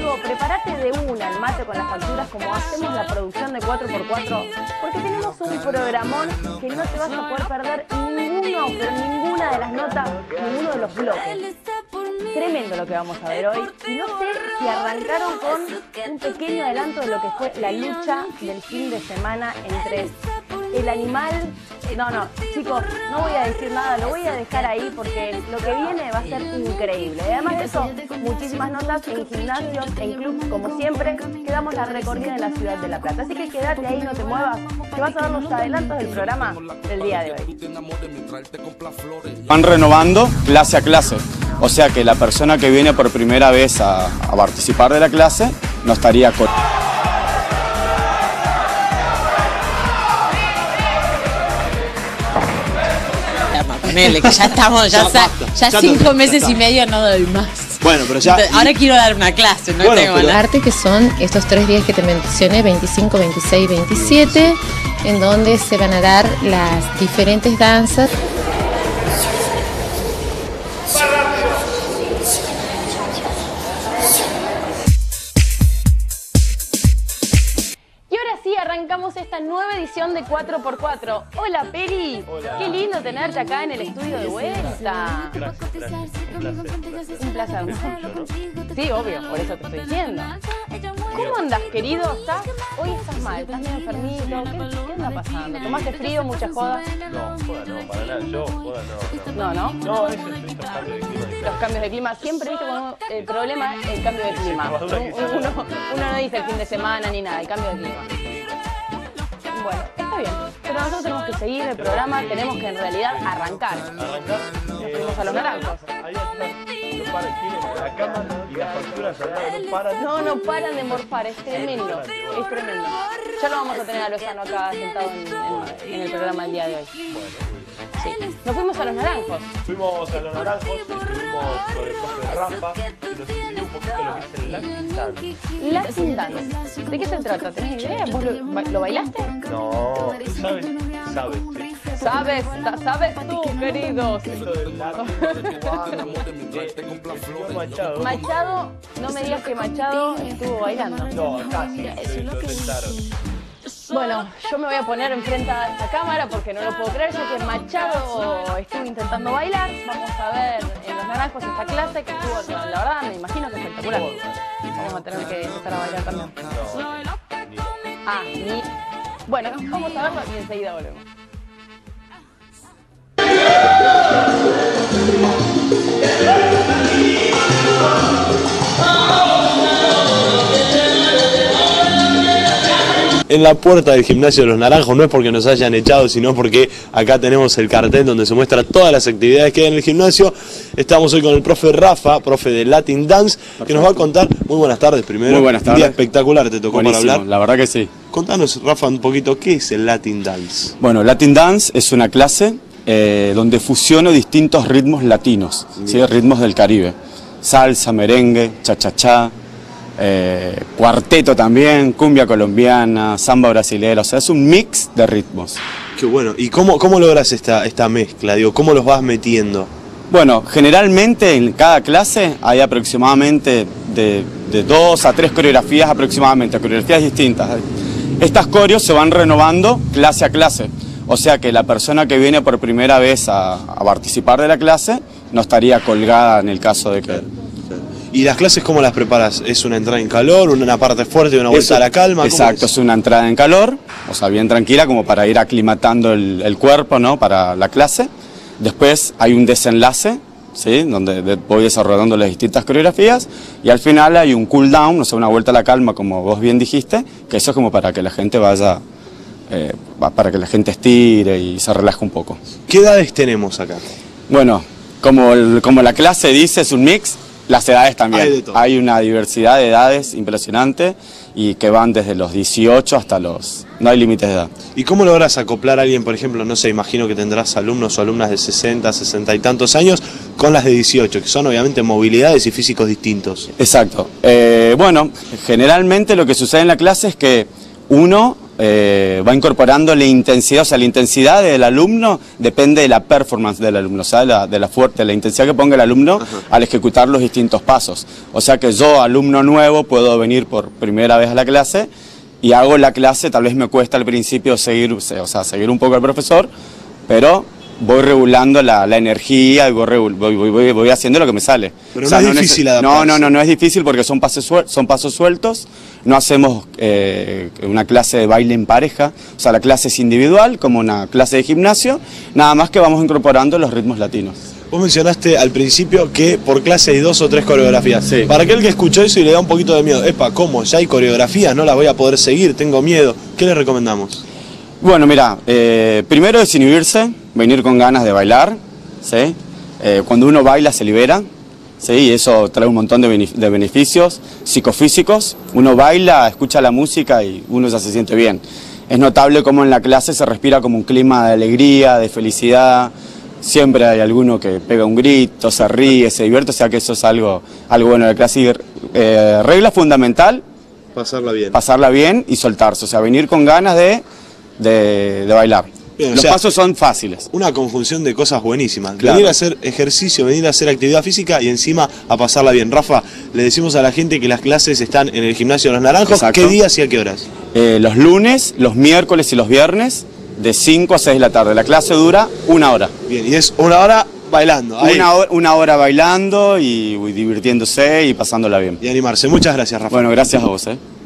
amigo, prepárate de una el mate con las facturas como hacemos la producción de 4x4, porque tenemos un programón que no te vas a poder perder ninguna de las notas, ninguno de los bloques. Tremendo lo que vamos a ver hoy. Y no sé si arrancaron con un pequeño adelanto de lo que fue la lucha del fin de semana entre el animal... No, chicos, no voy a decir nada, lo voy a dejar ahí porque lo que viene va a ser increíble. Además de eso, muchísimas notas en gimnasios, en clubs, como siempre, que damos la recorrida en la ciudad de La Plata. Así que quédate ahí, no te muevas, que vas a ver los adelantos del programa del día de hoy. Van renovando clase a clase, o sea que la persona que viene por primera vez a participar de la clase no estaría con... Que ya estamos, ya 5 meses y medio no doy más. Bueno, pero ya... Ahora quiero dar una clase, no tengo ganas. Aparte que son estos 3 días que te mencioné, 25, 26, 27, en donde se van a dar las diferentes danzas. Arrancamos esta nueva edición de 4x4. Hola, Peri. Hola. Qué lindo tenerte acá en el estudio de vuelta. Un placer. Sí, obvio, por eso te estoy diciendo. ¿Cómo andas, querido? Hoy estás mal, estás medio enfermito. ¿Qué anda pasando? ¿Tomaste frío, mucha joda? No, joda no, para nada. Yo, joda no. No. No, eso es estos cambios de clima. Los cambios de clima. Siempre viste cuando el problema es el cambio de clima. Uno no dice el fin de semana ni nada, el cambio de clima. Bueno, está bien, pero nosotros tenemos que seguir el programa, tenemos que en realidad arrancar. Nos fuimos a los naranjos. Ahí está, no para la cámara y las facturas no paran. No paran de morfar, es tremendo, es tremendo. Ya lo vamos a tener a Lozano acá sentado en el programa el día de hoy. Sí. Nos fuimos a los naranjos. Fuimos a los naranjos, estuvimos con el profe Rafa y nos enseñó un poquito lo que es el Latin Dance. Latin Dance. ¿De qué se trata? ¿Tenés idea? ¿Vos lo bailaste? No, ¿sabes? Sí. ¿Sabes tú, queridos? Esto del Latin, Machado, no me digas que Machado estuvo bailando. No, casi, lo intentaron. Bueno, yo me voy a poner enfrente a esta cámara porque no lo puedo creer, ya que Machado estuvo intentando bailar. Vamos a ver en los naranjos esta clase que estuvo, la verdad, me imagino que espectacular. Vamos a tener que empezar a bailar también. Bueno, vamos a verlo y enseguida volvemos. En la puerta del gimnasio de los naranjos, no es porque nos hayan echado, sino porque acá tenemos el cartel donde se muestra todas las actividades que hay en el gimnasio. Estamos hoy con el profe Rafa, profe de Latin Dance, que nos va a contar. Muy buenas tardes primero. Muy buenas tardes. Un día espectacular te tocó. Buenísimo, para hablar. La verdad que sí. Contanos, Rafa, un poquito, ¿qué es el Latin Dance? Bueno, Latin Dance es una clase donde fusiono distintos ritmos latinos, ¿sí? Ritmos del Caribe. Salsa, merengue, cha-cha-cha. Cuarteto también, cumbia colombiana, samba brasilera, o sea, es un mix de ritmos. Qué bueno. ¿Y cómo logras esta mezcla? Digo, ¿cómo los vas metiendo? Bueno, generalmente en cada clase hay aproximadamente de 2 a 3 coreografías aproximadamente, coreografías distintas. Estas coreos se van renovando clase a clase, o sea que la persona que viene por primera vez a participar de la clase no estaría colgada en el caso de que... ¿Y las clases cómo las preparas? ¿Es una entrada en calor, una parte fuerte y una vuelta a la calma? Exacto, es una entrada en calor, o sea, bien tranquila, como para ir aclimatando el cuerpo, ¿no? Para la clase. Después hay un desenlace, ¿sí? Donde voy desarrollando las distintas coreografías. Y al final hay un cool down, o sea, una vuelta a la calma, como vos bien dijiste, que eso es como para que la gente vaya, para que la gente estire y se relaje un poco. ¿Qué edades tenemos acá? Bueno, como la clase dice, es un mix. Las edades también. Hay una diversidad de edades impresionante y que van desde los 18 hasta los... No hay límites de edad. ¿Y cómo logras acoplar a alguien, por ejemplo, no sé, imagino que tendrás alumnos o alumnas de 60, 60 y tantos años con las de 18, que son obviamente movilidades y físicos distintos? Exacto. Bueno, generalmente lo que sucede en la clase es que uno va incorporando la intensidad, o sea, la intensidad del alumno depende de la performance del alumno, o sea, de la intensidad que ponga el alumno al ejecutar los distintos pasos. O sea que yo, alumno nuevo, puedo venir por primera vez a la clase y hago la clase, tal vez me cuesta al principio seguir un poco al profesor, pero voy regulando la energía y voy haciendo lo que me sale. Pero no es difícil adaptarse. No es difícil porque son pasos sueltos, no hacemos una clase de baile en pareja, o sea, la clase es individual, como una clase de gimnasio, nada más que vamos incorporando los ritmos latinos. Vos mencionaste al principio que por clase hay 2 o 3 coreografías. Sí. Para aquel que escuchó eso y le da un poquito de miedo, epa, ¿cómo? ¿Ya hay coreografías? ¿No las voy a poder seguir? Tengo miedo. ¿Qué le recomendamos? Bueno, mira, primero desinhibirse, venir con ganas de bailar, ¿sí? Cuando uno baila se libera, ¿sí? Y eso trae un montón de beneficios psicofísicos. Uno baila, escucha la música y uno ya se siente bien. Es notable cómo en la clase se respira como un clima de alegría, de felicidad. Siempre hay alguno que pega un grito, se ríe, se divierte, o sea que eso es algo bueno de la clase. Regla fundamental, pasarla bien y soltarse, o sea, venir con ganas de bailar. Bien, los pasos son fáciles. Una conjunción de cosas buenísimas. Claro. Venir a hacer ejercicio, venir a hacer actividad física y encima a pasarla bien. Rafa, le decimos a la gente que las clases están en el Gimnasio de los Naranjos. Exacto. ¿Qué días y a qué horas? Los lunes, los miércoles y los viernes, de 5 a 6 de la tarde. La clase dura 1 hora. Bien, y es 1 hora bailando. Ahí. Una hora bailando y divirtiéndose y pasándola bien. Y animarse. Muchas gracias, Rafa. Bueno, gracias a vos.